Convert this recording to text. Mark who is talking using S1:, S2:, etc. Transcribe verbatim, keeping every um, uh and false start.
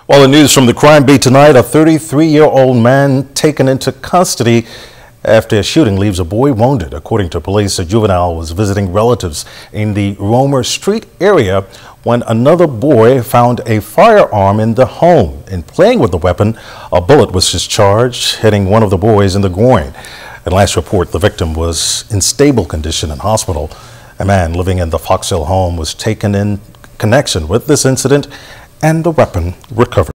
S1: Well, the news from the crime beat tonight, a thirty-three-year-old man taken into custody after a shooting leaves a boy wounded. According to police, a juvenile was visiting relatives in the Romer Street area when another boy found a firearm in the home. In playing with the weapon, a bullet was discharged, hitting one of the boys in the groin. At last report, the victim was in stable condition in hospital. A man living in the Fox Hill home was taken in connection with this incident and the weapon recovered.